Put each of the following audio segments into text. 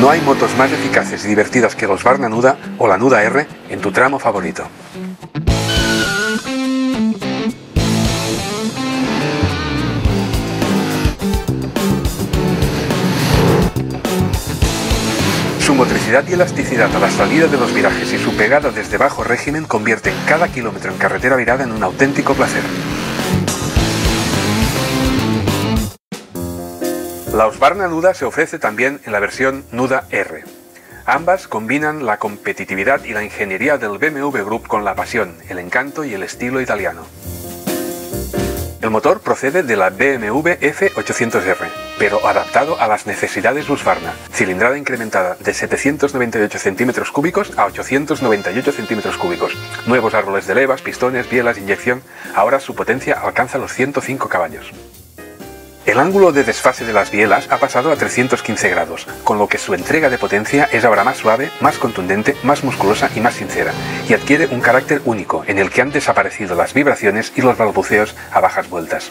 No hay motos más eficaces y divertidas que los Husqvarna Nuda o la Nuda R en tu tramo favorito. Su motricidad y elasticidad a la salida de los virajes y su pegada desde bajo régimen convierten cada kilómetro en carretera virada en un auténtico placer. La Husqvarna Nuda se ofrece también en la versión Nuda R. Ambas combinan la competitividad y la ingeniería del BMW Group con la pasión, el encanto y el estilo italiano. El motor procede de la BMW F800R, pero adaptado a las necesidades Husqvarna. Cilindrada incrementada de 798 centímetros cúbicos a 898 centímetros cúbicos. Nuevos árboles de levas, pistones, bielas, inyección. Ahora su potencia alcanza los 105 caballos. El ángulo de desfase de las bielas ha pasado a 315 grados, con lo que su entrega de potencia es ahora más suave, más contundente, más musculosa y más sincera, y adquiere un carácter único, en el que han desaparecido las vibraciones y los balbuceos a bajas vueltas.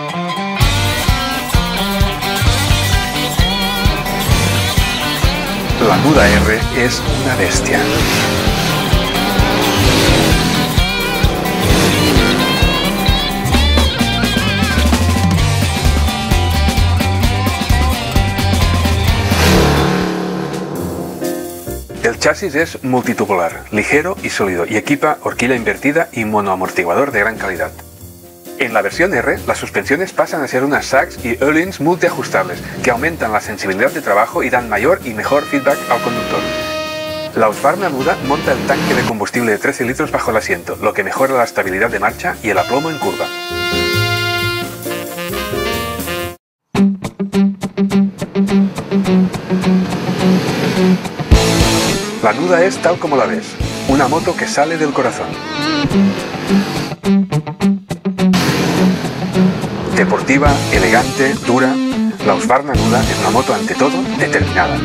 La Nuda R es una bestia. El chasis es multitubular, ligero y sólido y equipa horquilla invertida y monoamortiguador de gran calidad. En la versión R, las suspensiones pasan a ser unas Sachs y Öhlins multiajustables que aumentan la sensibilidad de trabajo y dan mayor y mejor feedback al conductor. La Husqvarna Nuda monta el tanque de combustible de 13 litros bajo el asiento, lo que mejora la estabilidad de marcha y el aplomo en curva. La Nuda es tal como la ves, una moto que sale del corazón. Deportiva, elegante, dura, la Husqvarna Nuda es una moto ante todo determinada.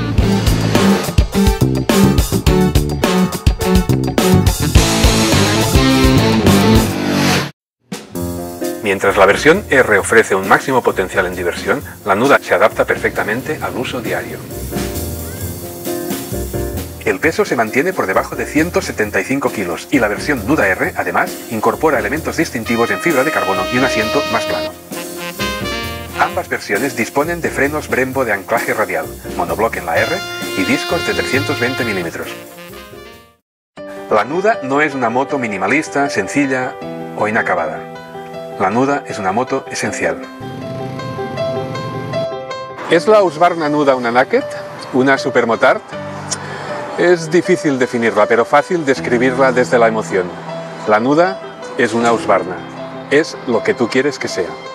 Mientras la versión R ofrece un máximo potencial en diversión, la Nuda se adapta perfectamente al uso diario. El peso se mantiene por debajo de 175 kilos y la versión Nuda R, además, incorpora elementos distintivos en fibra de carbono y un asiento más plano. Ambas versiones disponen de frenos Brembo de anclaje radial, monobloque en la R y discos de 320 milímetros. La Nuda no es una moto minimalista, sencilla o inacabada. La Nuda es una moto esencial. ¿Es la Husqvarna Nuda una naked? ¿Una supermotard? Es difícil definirla, pero fácil describirla desde la emoción. La Nuda es una Husqvarna. Es lo que tú quieres que sea.